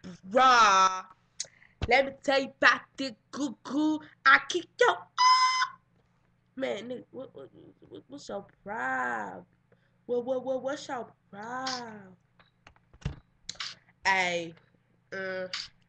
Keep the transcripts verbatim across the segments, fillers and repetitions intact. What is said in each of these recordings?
Bruh. Let me tell you about this goo goo. I kick your man, nigga, what, what, what, what's your problem? What, what, what, what's your problem? Hey, uh,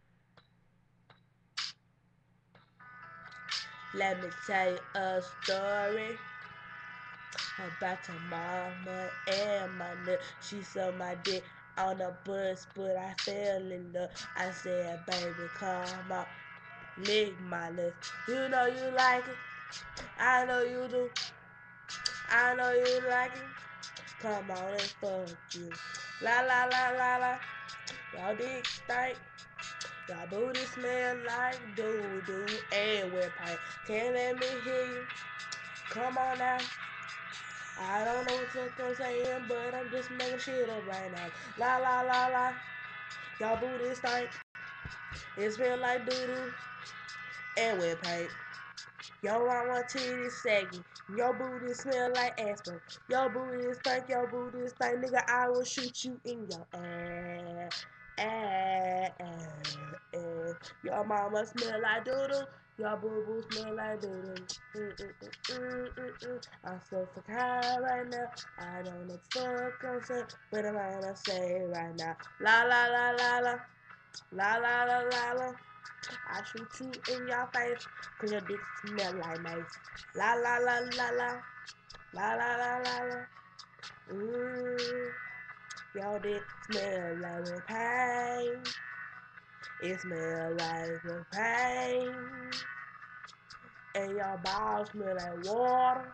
let me tell you a story about your mama and my nut. She saw my dick on the bus, but I fell in love. I said, baby, come on, lick my lips. You know you like it. I know you do. I know you like it. Come on and fuck you. La la la la la. Y'all dick stink. Y'all booty smell like doo doo and wet pipe. Can't let me hear you. Come on now. I don't know what you're saying, but I'm just making shit up right now. La la la la. Y'all booty stink. It smell like doo doo and wet pipe. Yo mama titty saggy. Your booty smell like aspirin. Your booty stink, your booty stink, nigga. I will shoot you in your ass. Ass, ass, ass. Your mama smell like doodle. Your boo boo smell like doodle. Mm, mm, mm, mm, mm, mm. I'm so fucking high right now. I don't know what I'm saying, but I'm gonna say it right now. La la la la la. La la la la la. I shoot you in your face, cause your dick smell like mace. La la la la la. La la la la la. Mmm. Your dick smell like a pain. It smell like a pain. And your balls smell like water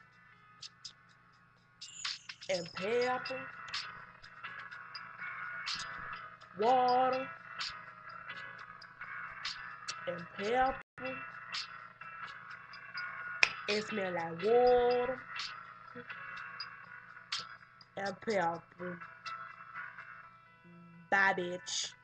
and pepper. Water and pepper. It smell like water and pepper. Bye, bitch.